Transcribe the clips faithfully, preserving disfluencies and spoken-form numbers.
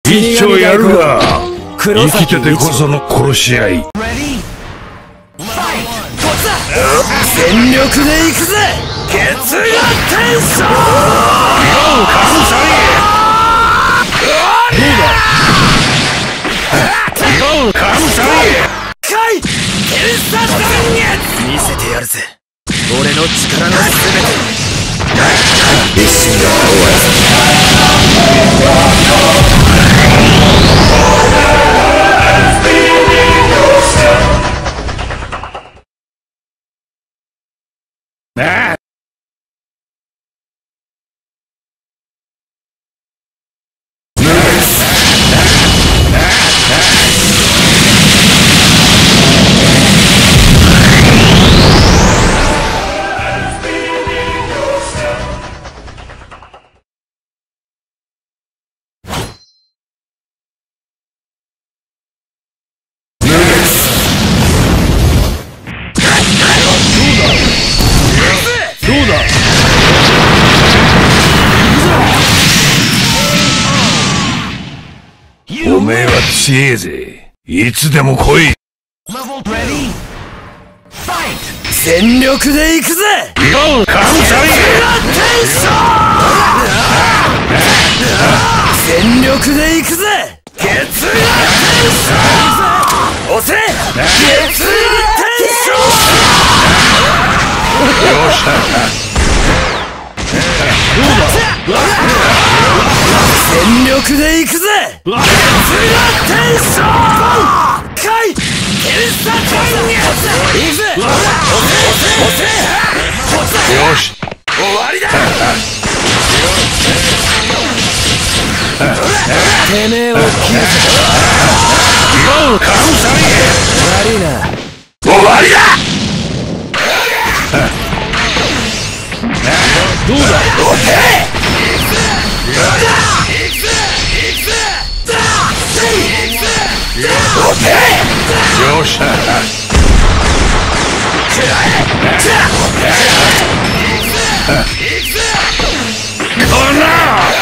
一丁やるが、生きててこその殺し合い。 全力で行くぜ。ケツがテンション。 神さんどうだ。神さんかい。天差断月。見せてやるぜ。俺の力のすべて。一瞬で終わらせ。なあ。おめえは強えぜ。いつでも来い。全力で行くぜ。よう神さん全力で行くぜ。ケツがテンション。押せ。ケツがテンション。よっしゃ。どうだ。全力で行くぜ。ケツがテンション。かい。天差断月。行くぜ。押せ押せ押せ。よし終わりだ。てめえを切るぜ。よう神さん悪いな。終わりだ。どうだ。オッケー。よっしゃ。こんな。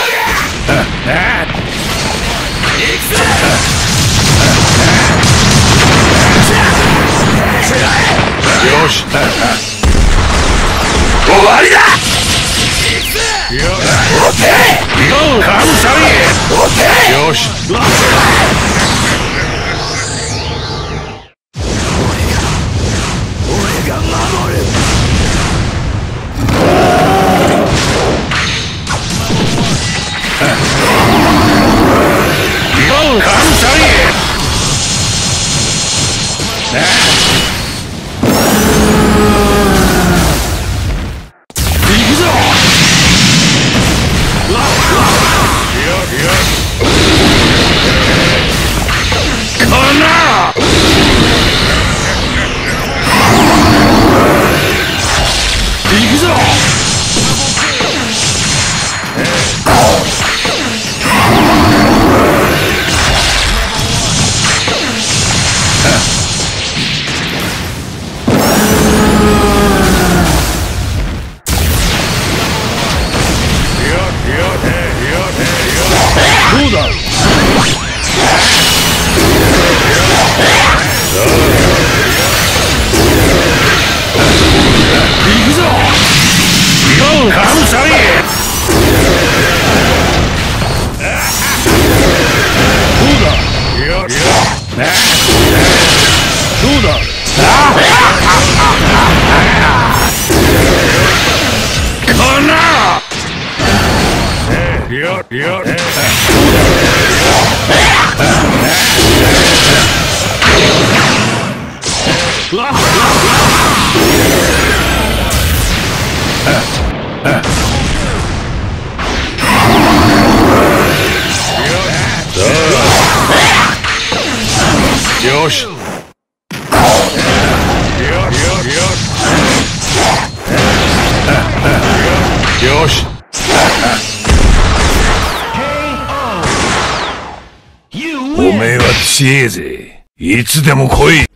よし。終わりだ。オッケー。神さんオッケー。よし。俺が守る。神さん行くぞ。こんな。行くぞ。どうだ。行くぞ。よう神さんどうだ。どうだ。こんな。よっよっ。よし。よし。おめえは強えぜ。いつでも来い。